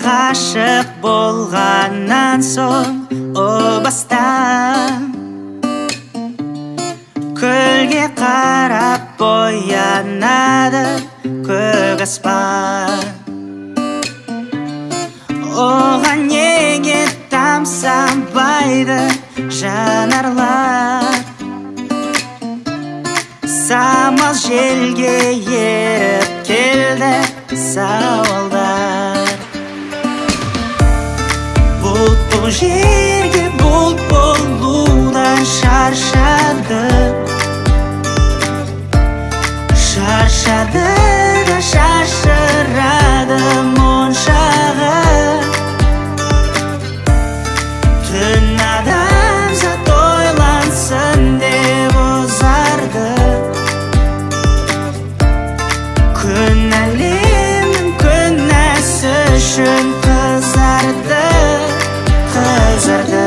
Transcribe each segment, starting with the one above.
ғашық болғаннан соң о бастан көлге қарап боянады көк аспан. Оған неге тамсанбайды жанарлар, самал желге еріп келді сауалдар. Бұлт бұл жерге бұлт болудан шаршады, шаршады да шашырады моншағы. Түн адамзат ойлансын деп озарды, күн әлемнің күнәсі үшін қызарды, қызарды.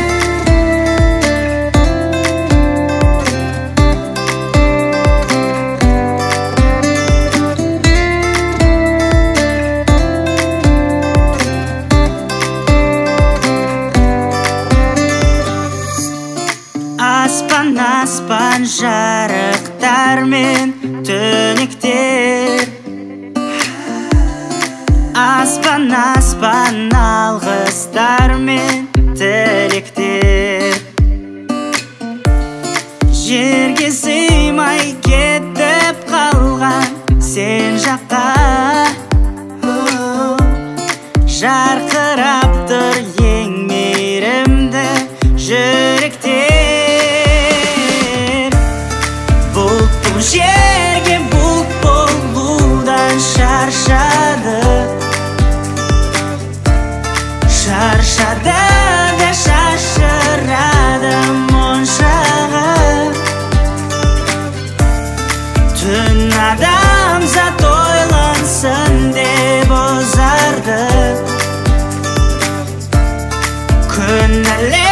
Аспан, аспан жарықтар мен түнектер, аспан, аспан алғыстар мен тілектер. Жерге сыймай кетіп қалған сен жаққа жарқырап тұр ең мейірімді жүректер. Жерге бұлт болудан шаршады, шаршады да шашырады моншағы. Түн адамзат ойлансын деп озарды, күн әлемнің